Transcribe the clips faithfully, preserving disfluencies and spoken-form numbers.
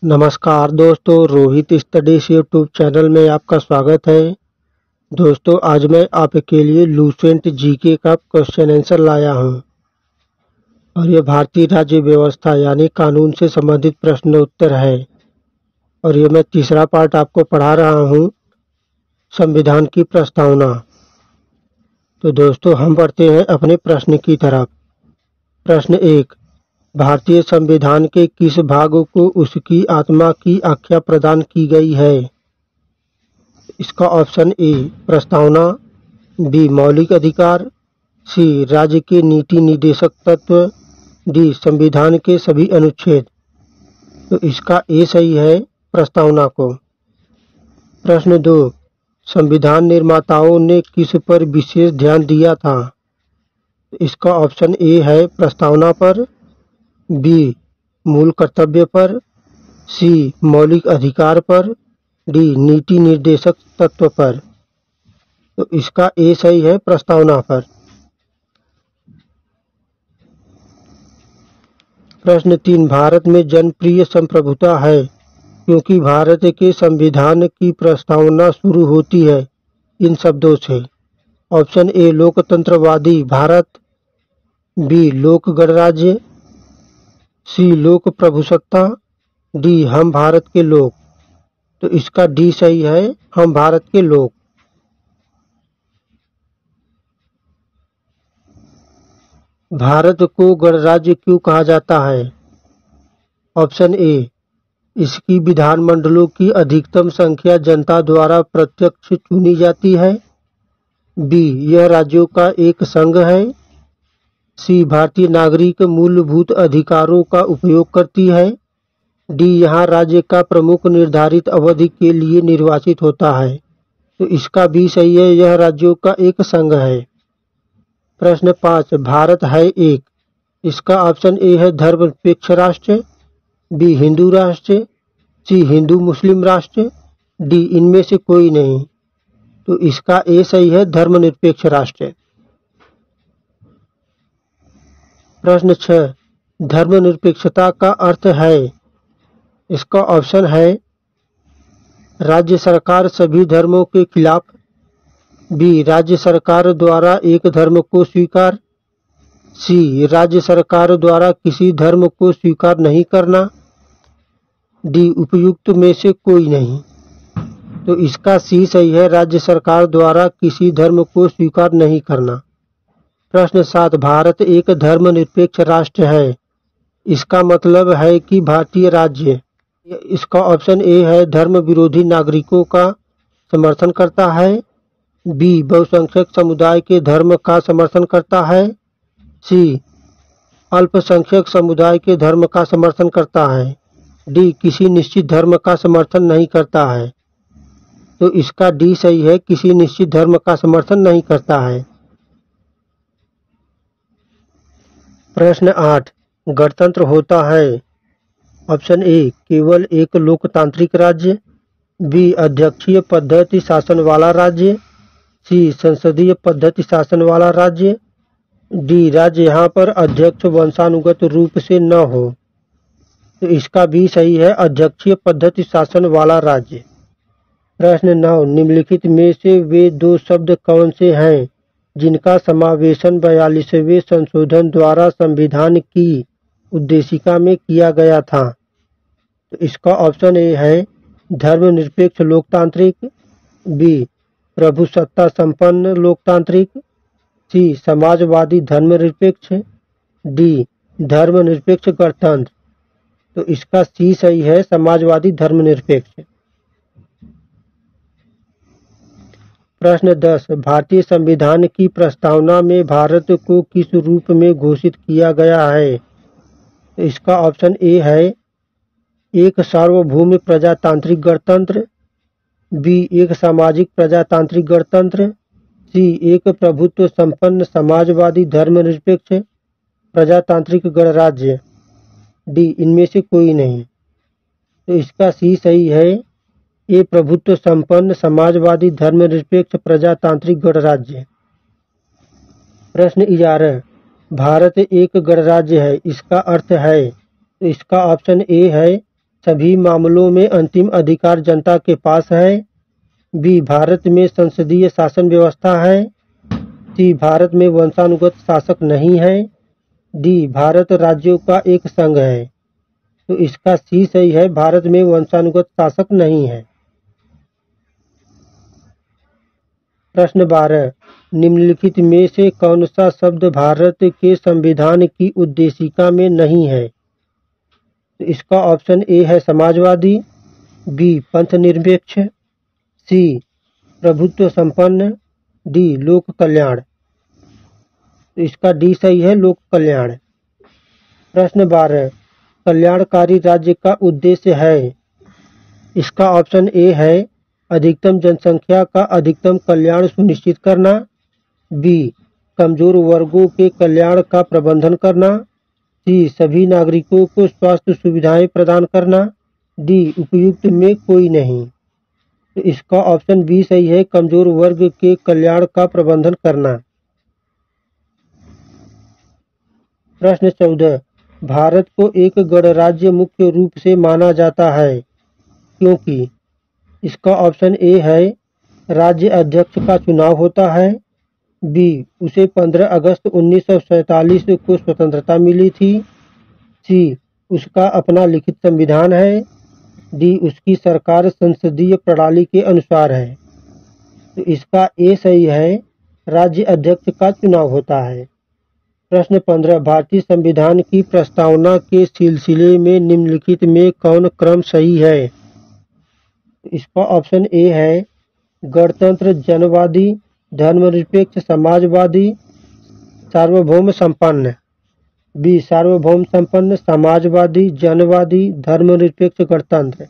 नमस्कार दोस्तों, Rohit studies YouTube channel में आपका स्वागत है। दोस्तों, आज मैं आपके लिए लूसेंट जीके का क्वेश्चन आंसर लाया हूं और ये भारतीय राज्य व्यवस्था यानी कानून से संबंधित प्रश्न उत्तर है। और ये मैं तीसरा पार्ट आपको पढ़ा रहा हूं, संविधान की प्रस्तावना। तो दोस्तों, हम बढ़ते हैं अपने प्रश्न की तरफ। प्रश्न एक, भारतीय संविधान के किस भाग को उसकी आत्मा की आख्या प्रदान की गई है? इसका ऑप्शन ए प्रस्तावना, बी मौलिक अधिकार, सी राज्य के नीति निर्देशक तत्व, डी संविधान के सभी अनुच्छेद। तो इसका ए सही है, प्रस्तावना को। प्रश्न दो, संविधान निर्माताओं ने किस पर विशेष ध्यान दिया था? इसका ऑप्शन ए है प्रस्तावना पर, बी मूल कर्तव्य पर, सी मौलिक अधिकार पर, डी नीति निर्देशक तत्व पर। तो इसका ए सही है, प्रस्तावना पर। प्रश्न तीन, भारत में जनप्रिय संप्रभुता है क्योंकि भारत के संविधान की प्रस्तावना शुरू होती है इन शब्दों से। ऑप्शन ए लोकतंत्रवादी भारत, बी लोक गणराज्य, सी लोक प्रभुसत्ता, डी हम भारत के लोग। तो इसका डी सही है, हम भारत के लोग। भारत को गणराज्य क्यों कहा जाता है? ऑप्शन ए इसकी विधानमंडलों की अधिकतम संख्या जनता द्वारा प्रत्यक्ष चुनी जाती है, बी यह राज्यों का एक संघ है, सी भारतीय नागरिक मूलभूत अधिकारों का उपयोग करती है, डी यहाँ राज्य का प्रमुख निर्धारित अवधि के लिए निर्वाचित होता है। तो इसका भी सही है, यह राज्यों का एक संघ है। प्रश्न पाँच, भारत है एक। इसका ऑप्शन ए है धर्मनिरपेक्ष राष्ट्र, बी हिंदू राष्ट्र, सी हिंदू मुस्लिम राष्ट्र, डी इनमें से कोई नहीं। तो इसका ए सही है, धर्मनिरपेक्ष राष्ट्र। प्रश्न छह, धर्मनिरपेक्षता का अर्थ है? इसका ऑप्शन है राज्य सरकार सभी धर्मों के खिलाफ, बी राज्य सरकार द्वारा एक धर्म को स्वीकार, सी राज्य सरकार द्वारा किसी धर्म को स्वीकार नहीं करना, डी उपयुक्त में से कोई नहीं। तो इसका सी सही है, राज्य सरकार द्वारा किसी धर्म को स्वीकार नहीं करना। प्रश्न सात, भारत एक धर्मनिरपेक्ष राष्ट्र है। इसका मतलब है कि भारतीय राज्य, इसका ऑप्शन ए है धर्म विरोधी नागरिकों का समर्थन करता है, बी बहुसंख्यक समुदाय के धर्म का समर्थन करता है, सी अल्पसंख्यक समुदाय के धर्म का समर्थन करता है, डी किसी निश्चित धर्म का समर्थन नहीं करता है। तो इसका डी सही है, किसी निश्चित धर्म का समर्थन नहीं करता है। प्रश्न आठ, गणतंत्र होता है? ऑप्शन ए केवल एक लोकतांत्रिक राज्य, बी अध्यक्षीय पद्धति शासन वाला राज्य, सी संसदीय पद्धति शासन वाला राज्य, डी राज्य यहाँ पर अध्यक्ष वंशानुगत रूप से न हो। तो इसका भी सही है, अध्यक्षीय पद्धति शासन वाला राज्य। प्रश्न नौ, निम्नलिखित में से वे दो शब्द कौन से हैं जिनका समावेशन बयालीसवें संशोधन द्वारा संविधान की उद्देशिका में किया गया था? तो इसका ऑप्शन ए है धर्मनिरपेक्ष लोकतांत्रिक, बी प्रभुसत्ता संपन्न लोकतांत्रिक, सी समाजवादी धर्मनिरपेक्ष, डी धर्मनिरपेक्ष गणतंत्र। तो इसका सी सही है, समाजवादी धर्मनिरपेक्ष। प्रश्न दस, भारतीय संविधान की प्रस्तावना में भारत को किस रूप में घोषित किया गया है? तो इसका ऑप्शन ए है एक सार्वभौम प्रजातांत्रिक गणतंत्र, बी एक सामाजिक प्रजातांत्रिक गणतंत्र, सी एक प्रभुत्व संपन्न समाजवादी धर्मनिरपेक्ष प्रजातांत्रिक गणराज्य, डी इनमें से कोई नहीं। तो इसका सी सही है, ये प्रभुत्व संपन्न समाजवादी धर्मनिरपेक्ष प्रजातांत्रिक गणराज्य। प्रश्न ग्यारह, भारत एक गणराज्य है, इसका अर्थ है? तो इसका ऑप्शन ए है सभी मामलों में अंतिम अधिकार जनता के पास है। बी भारत में संसदीय शासन व्यवस्था है। सी भारत में वंशानुगत शासक नहीं है। डी भारत राज्यों का एक संघ है। तो इसका सी सही है, भारत में वंशानुगत शासक नहीं है। प्रश्न बारह, निम्नलिखित में से कौन सा शब्द भारत के संविधान की उद्देशिका में नहीं है? तो इसका ऑप्शन ए है समाजवादी, बी पंथ निरपेक्ष, सी प्रभुत्व संपन्न, डी लोक कल्याण। तो इसका डी सही है, लोक कल्याण। प्रश्न बारह, कल्याणकारी राज्य का उद्देश्य है। इसका ऑप्शन ए है अधिकतम जनसंख्या का अधिकतम कल्याण सुनिश्चित करना, बी कमजोर वर्गों के कल्याण का प्रबंधन करना, सी सभी नागरिकों को स्वास्थ्य सुविधाएं प्रदान करना, डी उपयुक्त में कोई नहीं। तो इसका ऑप्शन बी सही है, कमजोर वर्ग के कल्याण का प्रबंधन करना। प्रश्न चौदह, भारत को एक गणराज्य मुख्य रूप से माना जाता है क्योंकि? इसका ऑप्शन ए है राज्य अध्यक्ष का चुनाव होता है, बी उसे पंद्रह अगस्त उन्नीस सौ सैंतालीस को स्वतंत्रता मिली थी, सी उसका अपना लिखित संविधान है, डी उसकी सरकार संसदीय प्रणाली के अनुसार है। तो इसका ए सही है, राज्य अध्यक्ष का चुनाव होता है। प्रश्न पंद्रह, भारतीय संविधान की प्रस्तावना के सिलसिले में निम्नलिखित में कौन क्रम सही है? इसका ऑप्शन ए है गणतंत्र, जनवादी, धर्मनिरपेक्ष, समाजवादी, सार्वभौम संपन्न, बी सार्वभौम संपन्न, समाजवादी, जनवादी, धर्मनिरपेक्ष, गणतंत्र,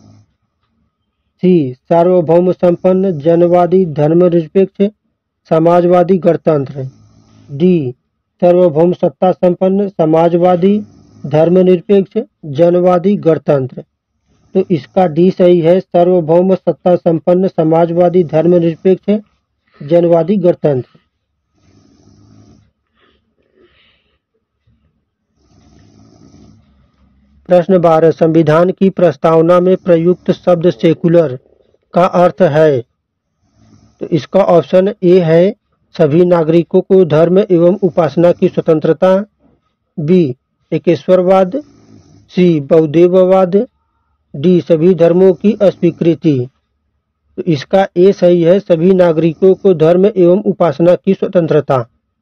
सी सार्वभौम संपन्न, जनवादी, धर्मनिरपेक्ष, समाजवादी, गणतंत्र, डी सार्वभौम सत्ता संपन्न, समाजवादी, धर्मनिरपेक्ष, जनवादी, गणतंत्र। तो इसका डी सही है, सार्वभौम सत्ता संपन्न, समाजवादी, धर्मनिरपेक्ष, जनवादी, गणतंत्र। प्रश्न बारह, संविधान की प्रस्तावना में प्रयुक्त शब्द सेकुलर का अर्थ है। तो इसका ऑप्शन ए है सभी नागरिकों को धर्म एवं उपासना की स्वतंत्रता, बी एकेश्वरवाद, सी बहुदेववाद, डी सभी धर्मों की अस्वीकृति। तो इसका ए सही है, सभी नागरिकों को धर्म एवं उपासना की स्वतंत्रता।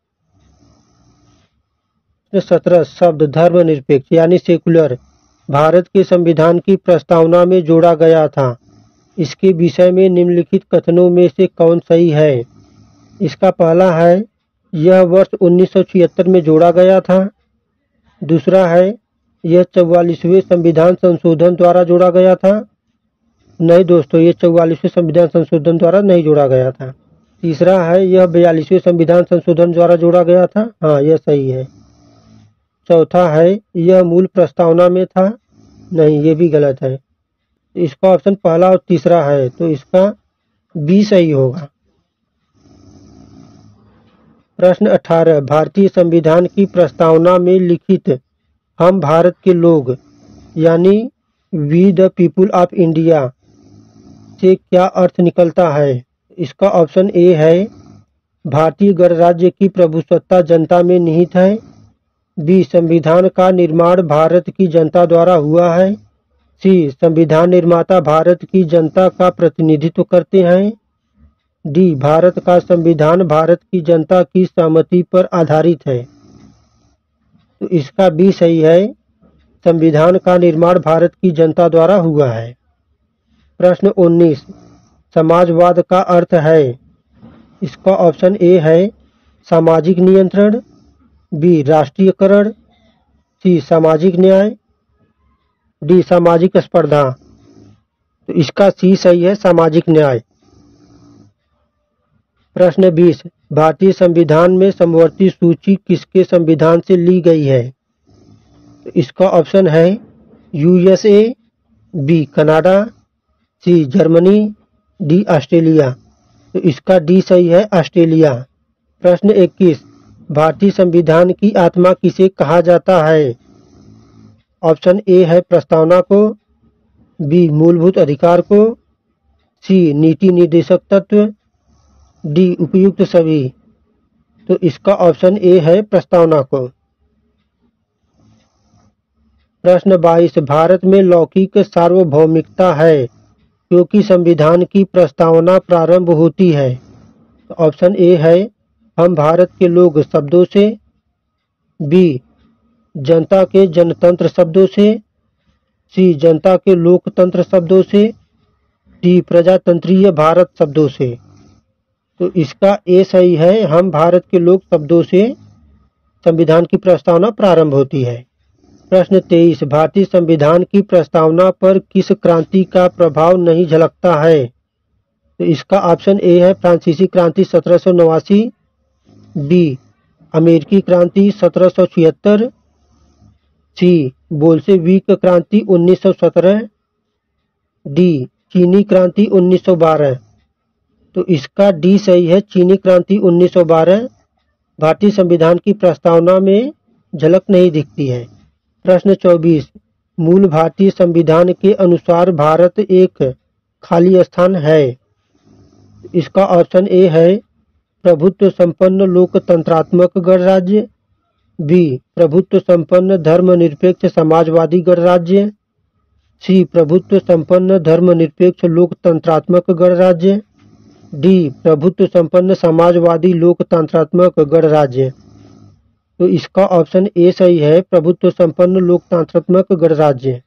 सत्रह, शब्द धर्मनिरपेक्ष यानी सेकुलर भारत के संविधान की प्रस्तावना में जोड़ा गया था। इसके विषय में निम्नलिखित कथनों में से कौन सही है? इसका पहला है यह वर्ष उन्नीस सौ छिहत्तर में जोड़ा गया था। दूसरा है यह चौवालीसवें संविधान संशोधन द्वारा जोड़ा गया था। नहीं दोस्तों, ये चौवालीसवें संविधान संशोधन द्वारा नहीं जोड़ा गया था। तीसरा है यह बयालीसवें संविधान संशोधन द्वारा जोड़ा गया था। हाँ, यह सही है। चौथा है यह मूल प्रस्तावना में था। नहीं, ये भी गलत है। इसका ऑप्शन पहला और तीसरा है, तो इसका बी सही होगा। प्रश्न अठारह, भारतीय संविधान की प्रस्तावना में लिखित हम भारत के लोग यानी we the people of India से क्या अर्थ निकलता है? इसका ऑप्शन ए है भारतीय गणराज्य की प्रभुसत्ता जनता में निहित है, बी संविधान का निर्माण भारत की जनता द्वारा हुआ है, सी संविधान निर्माता भारत की जनता का प्रतिनिधित्व करते हैं, डी भारत का संविधान भारत की जनता की सहमति पर आधारित है। तो इसका बी सही है, संविधान का निर्माण भारत की जनता द्वारा हुआ है। प्रश्न उन्नीस, समाजवाद का अर्थ है। इसका ऑप्शन ए है सामाजिक नियंत्रण, बी राष्ट्रीयकरण, सी सामाजिक न्याय, डी सामाजिक स्पर्धा। तो इसका सी सही है, सामाजिक न्याय। प्रश्न बीस, भारतीय संविधान में समवर्ती सूची किसके संविधान से ली गई है? तो इसका ऑप्शन है USA, B Canada, C Germany, D Australia. तो इसका डी सही है, ऑस्ट्रेलिया। प्रश्न इक्कीस, भारतीय संविधान की आत्मा किसे कहा जाता है? ऑप्शन ए है प्रस्तावना को, बी मूलभूत अधिकार को, सी नीति निर्देशक तत्व, डी उपयुक्त सभी। तो इसका ऑप्शन ए है प्रस्तावना को। प्रश्न बाईस, भारत में लौकिक सार्वभौमिकता है क्योंकि संविधान की प्रस्तावना प्रारंभ होती है। तो ऑप्शन ए है हम भारत के लोग शब्दों से, बी जनता के जनतंत्र शब्दों से, सी जनता के लोकतंत्र शब्दों से, डी प्रजातंत्रीय भारत शब्दों से। तो इसका ए सही है, हम भारत के लोग शब्दों से संविधान की प्रस्तावना प्रारंभ होती है। प्रश्न तेईस, भारतीय संविधान की प्रस्तावना पर किस क्रांति का प्रभाव नहीं झलकता है। तो इसका ऑप्शन ए है फ्रांसीसी क्रांति सत्रह सौ नवासी, बी अमेरिकी क्रांति सत्रह सौ छिहत्तर, सी बोल्शेविक क्रांति उन्नीस सौ सत्रह, डी चीनी क्रांति उन्नीस सौ बारह। तो इसका डी सही है, चीनी क्रांति उन्नीस सौ बारह भारतीय संविधान की प्रस्तावना में झलक नहीं दिखती है। प्रश्न चौबीस, मूल भारतीय संविधान के अनुसार भारत एक खाली स्थान है। इसका ऑप्शन ए है प्रभुत्व संपन्न लोकतंत्रात्मक गणराज्य, बी प्रभुत्व संपन्न धर्मनिरपेक्ष समाजवादी गणराज्य, सी प्रभुत्व संपन्न धर्मनिरपेक्ष लोकतंत्रात्मक गणराज्य, डी प्रभुत्व संपन्न समाजवादी लोकतंत्रात्मक गणराज्य। तो इसका ऑप्शन ए सही है, प्रभुत्व संपन्न लोकतंत्रात्मक गणराज्य।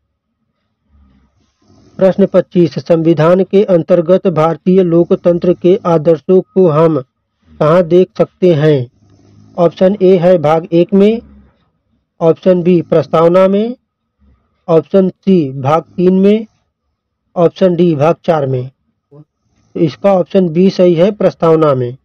प्रश्न पच्चीस, संविधान के अंतर्गत भारतीय लोकतंत्र के आदर्शों को हम कहाँ देख सकते हैं। ऑप्शन ए है भाग एक में, ऑप्शन बी प्रस्तावना में, ऑप्शन सी भाग तीन में, ऑप्शन डी भाग चार में। तो इसका ऑप्शन बी सही है, प्रस्तावना में।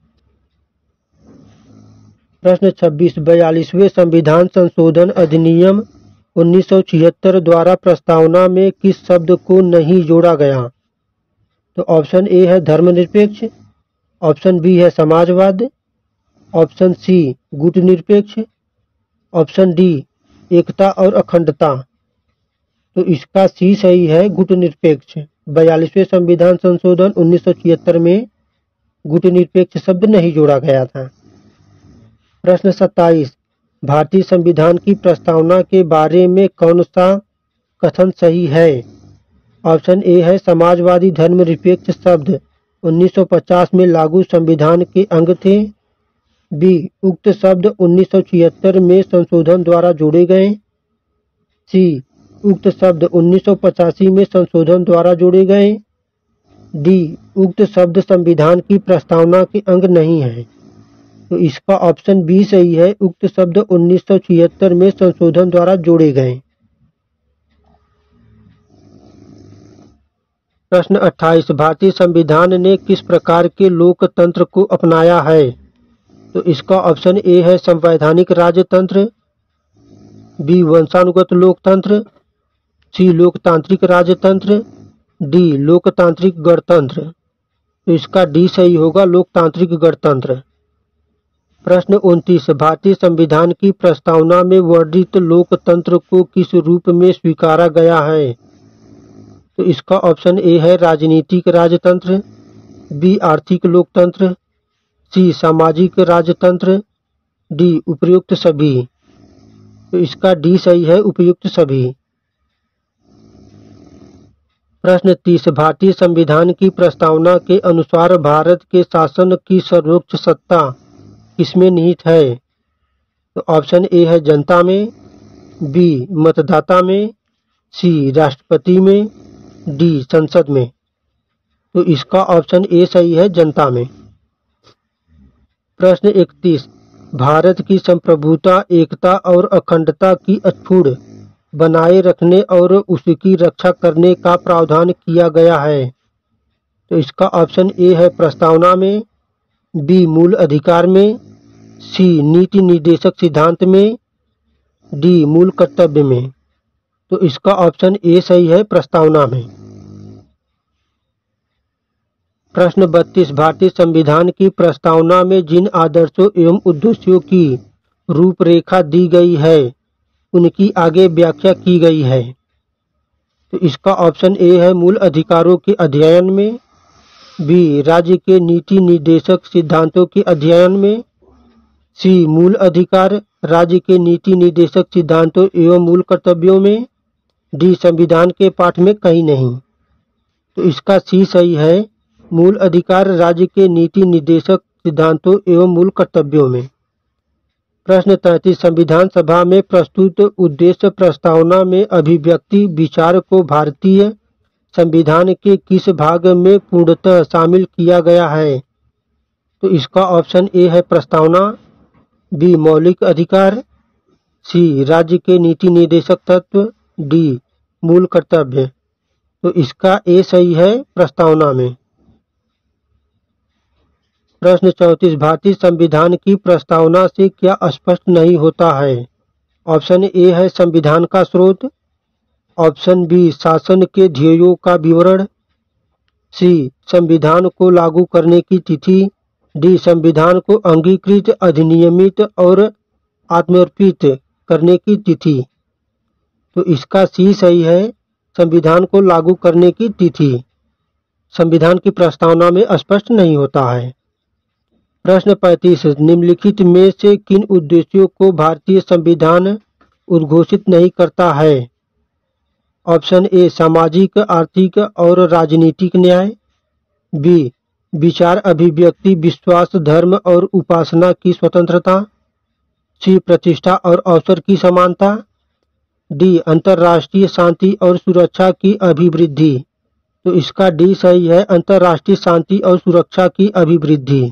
प्रश्न छब्बीस, बयालीसवें संविधान संशोधन अधिनियम उन्नीस सौ छिहत्तर द्वारा प्रस्तावना में किस शब्द को नहीं जोड़ा गया। तो ऑप्शन ए है धर्मनिरपेक्ष, ऑप्शन बी है समाजवाद, ऑप्शन सी गुटनिरपेक्ष, ऑप्शन डी एकता और अखंडता। तो इसका सी सही है, गुटनिरपेक्ष। बयालीसवें संविधान संशोधन उन्नीस सौ छिहत्तर में गुटनिरपेक्ष शब्द नहीं जोड़ा गया था। प्रश्न सत्ताईस, भारतीय संविधान की प्रस्तावना के बारे में कौन सा कथन सही है। ऑप्शन ए है समाजवादी धर्मनिरपेक्ष शब्द उन्नीस सौ पचास में लागू संविधान के अंग थे, बी उक्त शब्द उन्नीस सौ छिहत्तर में संशोधन द्वारा जोड़े गए, सी उक्त शब्द उन्नीस सौ पचासी में संशोधन द्वारा जोड़े गए, डी उक्त शब्द संविधान की प्रस्तावना के अंग नहीं है। तो इसका ऑप्शन बी सही है, उक्त शब्द उन्नीस सौ छिहत्तर में संशोधन द्वारा जोड़े गए। प्रश्न अट्ठाईस, भारतीय संविधान ने किस प्रकार के लोकतंत्र को अपनाया है। तो इसका ऑप्शन ए है संवैधानिक राजतंत्र, बी वंशानुगत लोकतंत्र, सी लोकतांत्रिक राजतंत्र, डी लोकतांत्रिक गणतंत्र। तो इसका डी सही होगा, लोकतांत्रिक गणतंत्र। प्रश्न उनतीस, भारतीय संविधान की प्रस्तावना में वर्णित लोकतंत्र को किस रूप में स्वीकारा गया है। तो इसका ऑप्शन ए है राजनीतिक राजतंत्र, बी आर्थिक लोकतंत्र, सी सामाजिक राजतंत्र, डी उपयुक्त सभी। तो इसका डी सही है, उपयुक्त सभी। प्रश्न तीस, भारतीय संविधान की प्रस्तावना के अनुसार भारत के शासन की सर्वोच्च सत्ता किसमें निहित है। तो ऑप्शन ए है जनता में, बी मतदाता में, सी राष्ट्रपति में, डी संसद में। तो इसका ऑप्शन ए सही है, जनता में। प्रश्न इकतीस, भारत की संप्रभुता, एकता और अखंडता की अक्षुण्ण बनाए रखने और उसकी रक्षा करने का प्रावधान किया गया है। तो इसका ऑप्शन ए है प्रस्तावना में, बी मूल अधिकार में, सी नीति निर्देशक सिद्धांत में, डी मूल कर्तव्य में। तो इसका ऑप्शन ए सही है, प्रस्तावना में। प्रश्न बत्तीस, भारतीय संविधान की प्रस्तावना में जिन आदर्शों एवं उद्देश्यों की रूपरेखा दी गई है उनकी आगे व्याख्या की गई है। तो इसका ऑप्शन ए है मूल अधिकारों के अध्ययन में, बी राज्य के नीति निर्देशक सिद्धांतों के अध्ययन में, सी मूल अधिकार राज्य के नीति निर्देशक सिद्धांतों एवं मूल कर्तव्यों में, डी संविधान के पाठ में कहीं नहीं। तो इसका सी सही है, मूल अधिकार राज्य के नीति निर्देशक सिद्धांतों एवं मूल कर्तव्यों में। प्रश्न तैंतीस, संविधान सभा में प्रस्तुत उद्देश्य प्रस्तावना में अभिव्यक्ति विचार को भारतीय संविधान के किस भाग में पूर्णतः शामिल किया गया है? तो इसका ऑप्शन ए है प्रस्तावना, बी मौलिक अधिकार, सी राज्य के नीति निर्देशक तत्व, डी मूल कर्तव्य। तो इसका ए सही है प्रस्तावना में। प्रश्न चौंतीस, भारतीय संविधान की प्रस्तावना से क्या स्पष्ट नहीं होता है? ऑप्शन ए है संविधान का स्रोत, ऑप्शन बी शासन के ध्येयों का विवरण, सी संविधान को लागू करने की तिथि, डी संविधान को अंगीकृत अधिनियमित और आत्मर्पित करने की तिथि। तो इसका सी सही है, संविधान को लागू करने की तिथि संविधान की प्रस्तावना में स्पष्ट नहीं होता है। प्रश्न पैंतीस, निम्नलिखित में से किन उद्देश्यों को भारतीय संविधान उद्घोषित नहीं करता है? ऑप्शन ए सामाजिक आर्थिक और राजनीतिक न्याय, बी विचार अभिव्यक्ति विश्वास धर्म और उपासना की स्वतंत्रता, सी प्रतिष्ठा और अवसर की समानता, डी अंतर्राष्ट्रीय शांति और सुरक्षा की अभिवृद्धि। तो इसका डी सही है, अंतर्राष्ट्रीय शांति और सुरक्षा की अभिवृद्धि।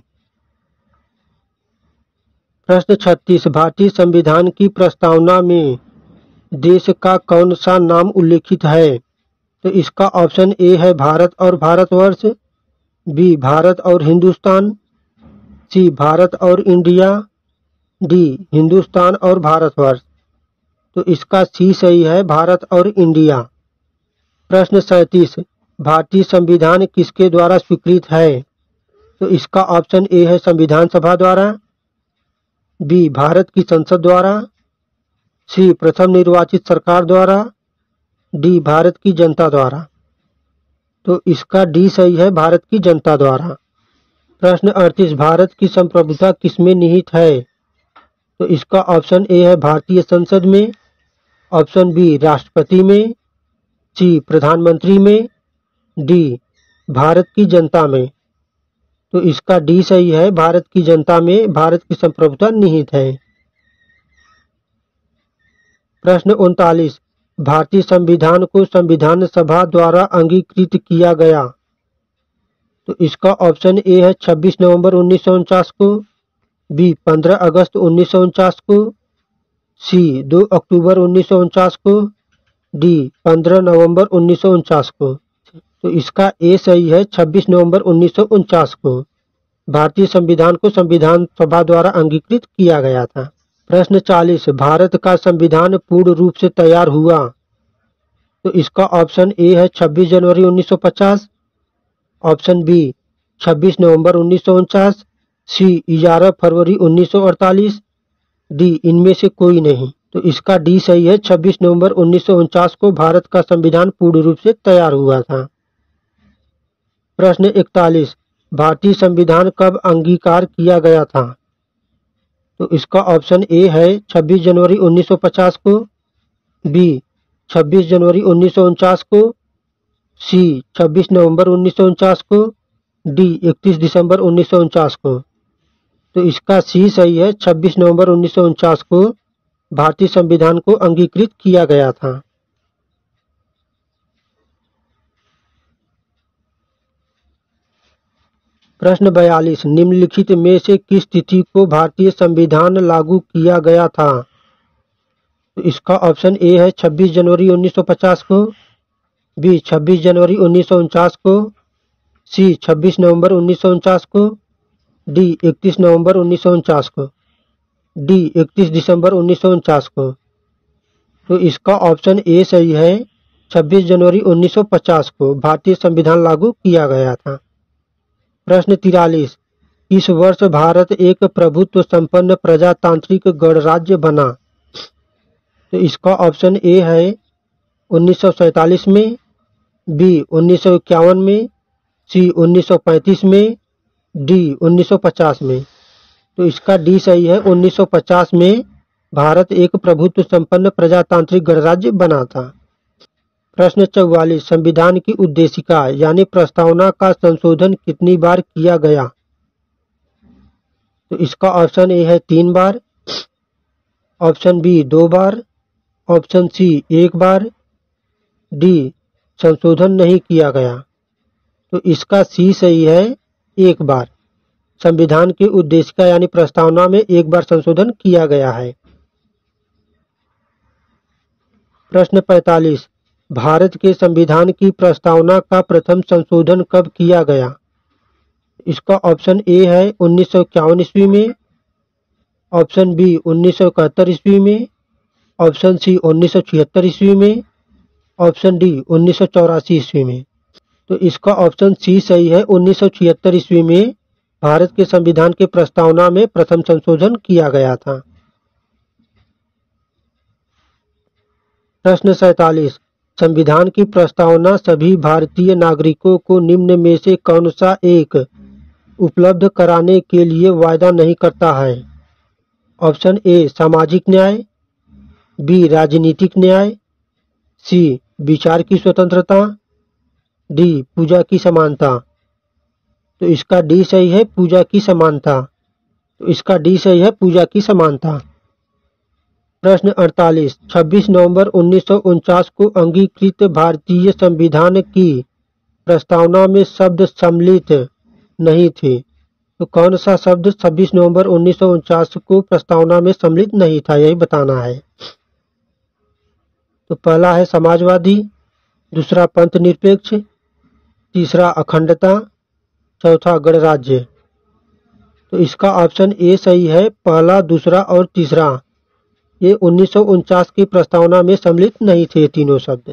प्रश्न छत्तीस, भारतीय संविधान की प्रस्तावना में देश का कौन सा नाम उल्लेखित है? तो इसका ऑप्शन ए है भारत और भारतवर्ष, बी भारत और हिंदुस्तान, सी भारत और इंडिया, डी हिंदुस्तान और भारतवर्ष। तो इसका सी सही है, भारत और इंडिया। प्रश्न सैंतीस, भारतीय संविधान किसके द्वारा स्वीकृत है? तो इसका ऑप्शन ए है संविधान सभा द्वारा, बी भारत की संसद द्वारा, सी प्रथम निर्वाचित सरकार द्वारा, डी भारत की जनता द्वारा। तो इसका डी सही है, भारत की जनता द्वारा। प्रश्न अड़तीस, भारत की संप्रभुता किसमें निहित है? तो इसका ऑप्शन ए है भारतीय संसद में, ऑप्शन बी राष्ट्रपति में, सी प्रधानमंत्री में, डी भारत की जनता में। तो इसका डी सही है, भारत की जनता में भारत की संप्रभुता निहित है। प्रश्न उनतालीस, भारतीय संविधान को संविधान सभा द्वारा अंगीकृत किया गया। तो इसका ऑप्शन ए है छब्बीस नवंबर उन्नीस सौ उनचास को, बी पंद्रह अगस्त उन्नीस सौ उनचास को, सी दो अक्टूबर उन्नीस सौ उनचास को, डी पंद्रह नवंबर उन्नीस सौ उनचास को। तो इसका ए सही है, छब्बीस नवंबर उन्नीस सौ उनचास को भारतीय संविधान को संविधान सभा द्वारा अंगीकृत किया गया था। प्रश्न चालीस, भारत का संविधान पूर्ण रूप से तैयार हुआ। तो इसका ऑप्शन ए है छब्बीस जनवरी उन्नीस सौ पचास, ऑप्शन बी छब्बीस नवंबर उन्नीस सौ उनचास, सी ग्यारह फरवरी उन्नीस सौ अड़तालीस, डी इनमें से कोई नहीं। तो इसका डी सही है, छब्बीस नवंबर उन्नीस सौ उनचास को भारत का संविधान पूर्ण रूप से तैयार हुआ था। प्रश्न इकतालीस, भारतीय संविधान कब अंगीकार किया गया था? तो इसका ऑप्शन ए है छब्बीस जनवरी उन्नीस सौ पचास को, बी छब्बीस जनवरी उन्नीस सौ उनचास को, सी छब्बीस नवंबर उन्नीस सौ उनचास को, डी इकतीस दिसंबर उन्नीस सौ उनचास को। तो इसका सी सही है, छब्बीस नवंबर उन्नीस सौ उनचास को भारतीय संविधान को अंगीकृत किया गया था। प्रश्न बयालीस, निम्नलिखित में से किस तिथि को भारतीय संविधान लागू किया गया था? तो इसका ऑप्शन ए है छब्बीस जनवरी उन्नीस सौ पचास को, बी छब्बीस जनवरी उन्नीस सौ उनचास को, सी छब्बीस नवंबर उन्नीस सौ उनचास को, डी इकतीस नवंबर उन्नीस सौ उनचास को, डी इकतीस दिसंबर उन्नीस सौ उनचास को। तो इसका ऑप्शन ए सही है, छब्बीस जनवरी उन्नीस सौ पचास को भारतीय संविधान लागू किया गया था। प्रश्न तिरालीस, इस वर्ष भारत एक प्रभुत्व संपन्न प्रजातांत्रिक गणराज्य बना। तो इसका ऑप्शन ए है उन्नीस सौ सैंतालीस में, बी उन्नीस सौ इक्यावन में, सी उन्नीस सौ पैंतीस में, डी उन्नीस सौ पचास में। तो इसका डी सही है। उन्नीस सौ पचास में भारत एक प्रभुत्व संपन्न प्रजातांत्रिक गणराज्य बना था। प्रश्न चौवालीस, संविधान की उद्देशिका यानी प्रस्तावना का संशोधन कितनी बार किया गया? तो इसका ऑप्शन ए है तीन बार, ऑप्शन बी दो बार, ऑप्शन सी एक बार, डी संशोधन नहीं किया गया। तो इसका सी सही है, एक बार। संविधान की उद्देशिका यानी प्रस्तावना में एक बार संशोधन किया गया है। प्रश्न पैंतालीस, भारत के संविधान की प्रस्तावना का प्रथम संशोधन कब किया गया? इसका ऑप्शन ए है उन्नीस सौ इक्यावन ईस्वी में, ऑप्शन बी उन्नीस सौ इकहत्तर ईस्वी में, ऑप्शन सी उन्नीस सौ छिहत्तर ईस्वी में, ऑप्शन डी उन्नीस सौ चौरासी ईस्वी में। तो इसका ऑप्शन सी सही है। उन्नीस सौ छिहत्तर ईस्वी में भारत के संविधान के प्रस्तावना में प्रथम संशोधन किया गया था। प्रश्न सैंतालीस, संविधान की प्रस्तावना सभी भारतीय नागरिकों को निम्न में से कौन सा एक उपलब्ध कराने के लिए वायदा नहीं करता है? ऑप्शन ए सामाजिक न्याय, बी राजनीतिक न्याय, सी विचार की स्वतंत्रता, डी पूजा की समानता। तो इसका डी सही है, पूजा की समानता। तो इसका डी सही है, पूजा की समानता। प्रश्न अड़तालीस, छब्बीस नवंबर उन्नीस सौ उनचास को अंगीकृत भारतीय संविधान की प्रस्तावना में शब्द सम्मिलित नहीं थे। तो कौन सा शब्द छब्बीस नवंबर उन्नीस सौ उनचास को प्रस्तावना में सम्मिलित नहीं था, यही बताना है। तो पहला है समाजवादी, दूसरा पंथ निरपेक्ष, तीसरा अखंडता, चौथा गणराज्य। तो इसका ऑप्शन ए सही है, पहला, दूसरा और तीसरा ये उन्नीस सौ उनचास की प्रस्तावना में सम्मिलित नहीं थे तीनों शब्द।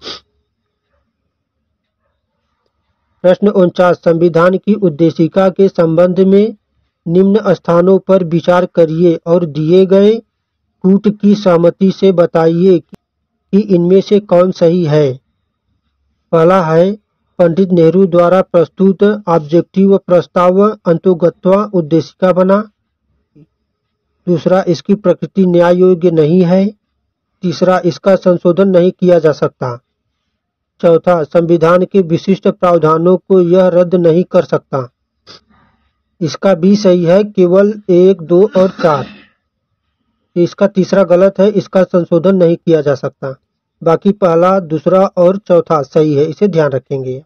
प्रश्न उनचास, संविधान की उद्देशिका के संबंध में निम्न स्थानों पर विचार करिए और दिए गए कूट की सहमति से बताइए कि इनमें से कौन सही है। पहला है पंडित नेहरू द्वारा प्रस्तुत ऑब्जेक्टिव प्रस्ताव अंतोगत्वा उद्देशिका बना। दूसरा, इसकी प्रकृति न्याय योग्य नहीं है। तीसरा, इसका संशोधन नहीं किया जा सकता। चौथा, संविधान के विशिष्ट प्रावधानों को यह रद्द नहीं कर सकता। इसका भी सही है, केवल एक, दो और चार। इसका तीसरा गलत है, इसका संशोधन नहीं किया जा सकता। बाकी पहला, दूसरा और चौथा सही है, इसे ध्यान रखेंगे।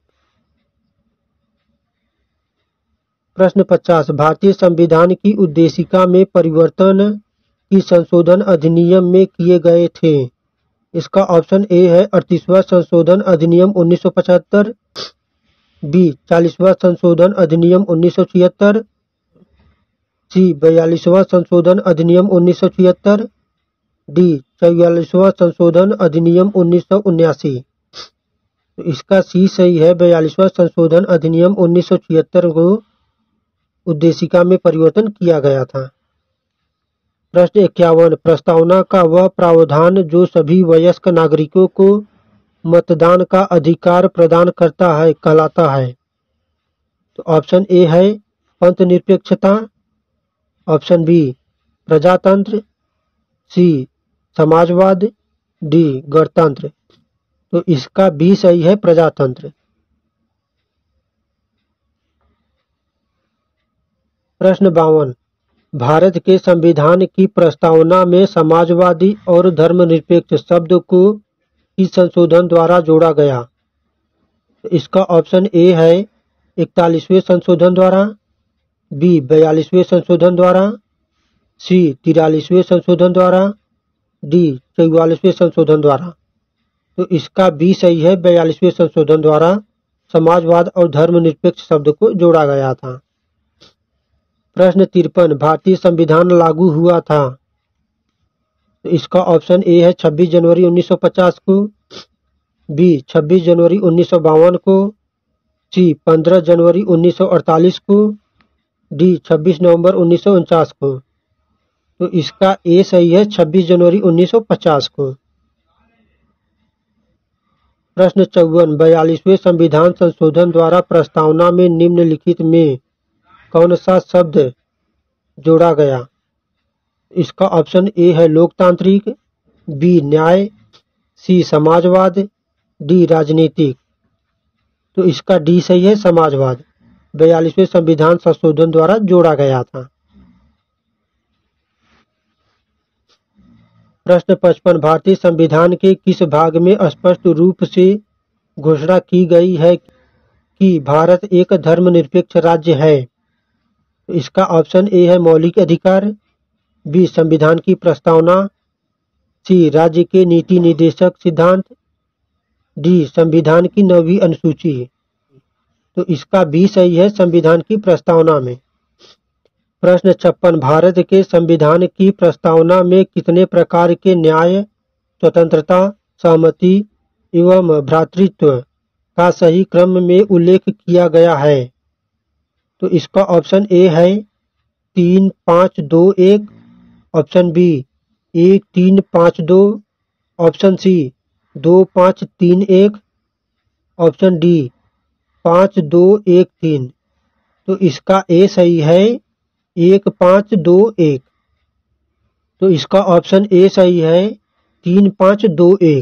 प्रश्न पचास, भारतीय संविधान की उद्देशिका में परिवर्तन की संशोधन अधिनियम में किए गए थे। इसका ऑप्शन ए है अड़तीसवां संशोधन अधिनियम उन्नीस सौ पचहत्तर, बी चालीसवां संशोधन अधिनियम उन्नीस सौ छिहत्तर, सी बयालीसवां संशोधन अधिनियम उन्नीस सौ छिहत्तर, डी चौवालीसवां संशोधन अधिनियम उन्नीस सौ उन्यासी। तो इसका सी सही है, बयालीसवां संशोधन अधिनियम उन्नीस सौ छिहत्तर को उद्देशिका में परिवर्तन किया गया था। प्रश्न इक्यावन, प्रस्तावना का वह प्रावधान जो सभी वयस्क नागरिकों को मतदान का अधिकार प्रदान करता है कहलाता है। तो ऑप्शन ए है पंथ निरपेक्षता, ऑप्शन बी प्रजातंत्र, सी समाजवाद, डी गणतंत्र। तो इसका बी सही है, प्रजातंत्र। प्रश्न बावन, भारत के संविधान की प्रस्तावना में समाजवादी और धर्मनिरपेक्ष शब्द को किस संशोधन द्वारा जोड़ा गया? इसका ऑप्शन ए है इकतालीसवें संशोधन द्वारा, बी बयालीसवें संशोधन द्वारा, सी तिरालीसवें संशोधन द्वारा, डी चौवालीसवें संशोधन द्वारा। तो इसका बी सही है, बयालीसवें संशोधन द्वारा समाजवाद और धर्मनिरपेक्ष शब्द को जोड़ा गया था। प्रश्न तिरपन, भारतीय संविधान लागू हुआ था। तो इसका ऑप्शन ए है छब्बीस जनवरी उन्नीस सौ पचास को, बी छब्बीस जनवरी उन्नीस सौ बावन को, सी पंद्रह जनवरी उन्नीस सौ अड़तालीस को, डी छब्बीस नवंबर उन्नीस सौ उनचास को। तो इसका ए सही है, छब्बीस जनवरी उन्नीस सौ पचास को। प्रश्न चौवन, बयालीसवें संविधान संशोधन द्वारा प्रस्तावना में निम्नलिखित में कौन सा शब्द जोड़ा गया? इसका ऑप्शन ए है लोकतांत्रिक, बी न्याय, सी समाजवाद, डी राजनीतिक। तो इसका डी सही है, समाजवाद। बयालीसवें संविधान संशोधन द्वारा जोड़ा गया था। प्रश्न पचपन, भारतीय संविधान के किस भाग में स्पष्ट रूप से घोषणा की गई है कि भारत एक धर्मनिरपेक्ष राज्य है? तो इसका ऑप्शन ए है मौलिक अधिकार, बी संविधान की प्रस्तावना, सी राज्य के नीति निर्देशक सिद्धांत, डी संविधान की नवीं अनुसूची। तो इसका बी सही है, संविधान की प्रस्तावना में। प्रश्न छप्पन, भारत के संविधान की प्रस्तावना में कितने प्रकार के न्याय, स्वतंत्रता, सहमति एवं भ्रातृत्व का सही क्रम में उल्लेख किया गया है? तो इसका ऑप्शन ए है तीन पाँच दो एक, ऑप्शन बी एक तीन पाँच दो, ऑप्शन सी दो पाँच तीन एक, ऑप्शन डी पाँच दो एक तीन। तो इसका ए सही है, एक पाँच दो एक। तो इसका ऑप्शन ए सही है, तीन पाँच दो एक।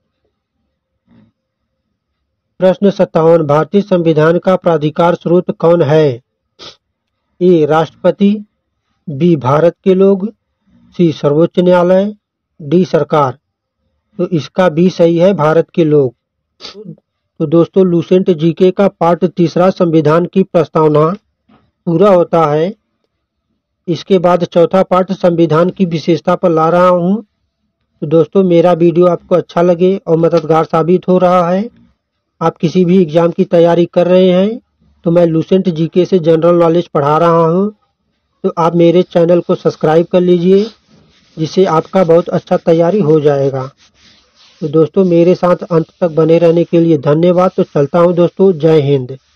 प्रश्न सत्तावन, भारतीय संविधान का प्राधिकार स्रोत कौन है? ए राष्ट्रपति, बी भारत के लोग, सी सर्वोच्च न्यायालय, डी सरकार। तो इसका बी सही है, भारत के लोग। तो दोस्तों, लूसेंट जीके का पार्ट तीसरा संविधान की प्रस्तावना पूरा होता है। इसके बाद चौथा पार्ट संविधान की विशेषता पर ला रहा हूँ। तो दोस्तों, मेरा वीडियो आपको अच्छा लगे और मददगार साबित हो रहा है, आप किसी भी एग्जाम की तैयारी कर रहे हैं, तो मैं लूसेंट जीके से जनरल नॉलेज पढ़ा रहा हूँ, तो आप मेरे चैनल को सब्सक्राइब कर लीजिए, जिससे आपका बहुत अच्छा तैयारी हो जाएगा। तो दोस्तों, मेरे साथ अंत तक बने रहने के लिए धन्यवाद। तो चलता हूँ दोस्तों, जय हिंद।